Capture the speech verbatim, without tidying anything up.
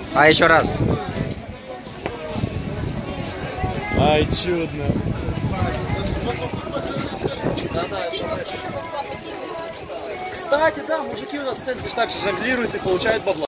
А еще раз. Ай, чудно. Кстати, да, мужики у нас в центре также жонглируют и получают бабла.